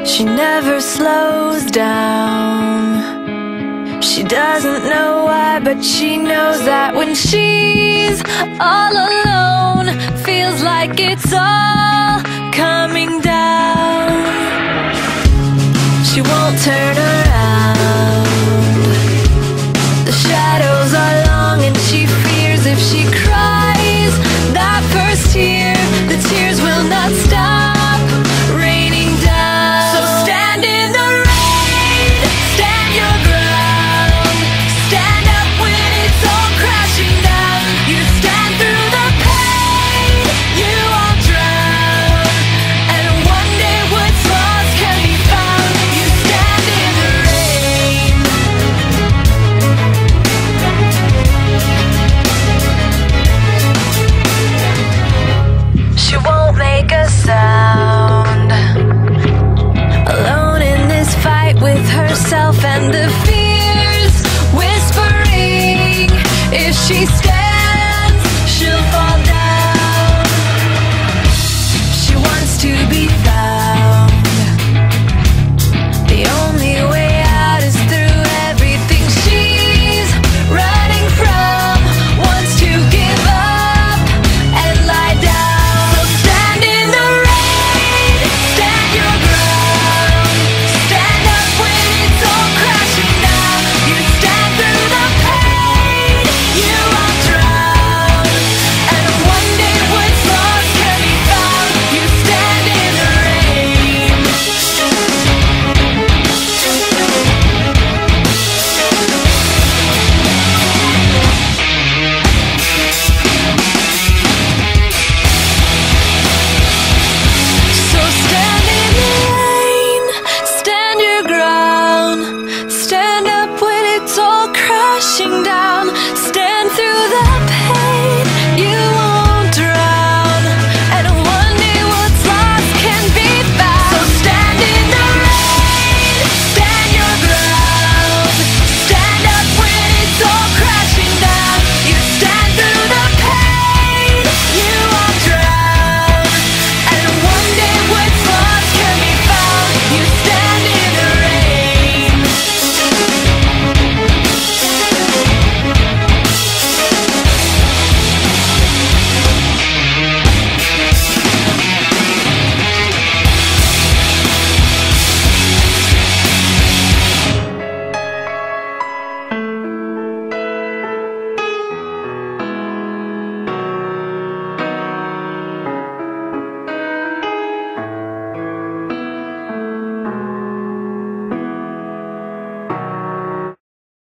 She never slows down. She doesn't know why, but she knows that when she's all alone, feels like it's all coming down. She won't turn around. The shadows are long and she fears if she cries that first tear, the tears will not stop raining down. So stand in the rain, stand your ground, stand up when it's all crashing down. You stand through the pain, you won't drown, and one day what's lost can be found. You stand in the rain. She won't make a sound, alone in this fight with herself and the fear.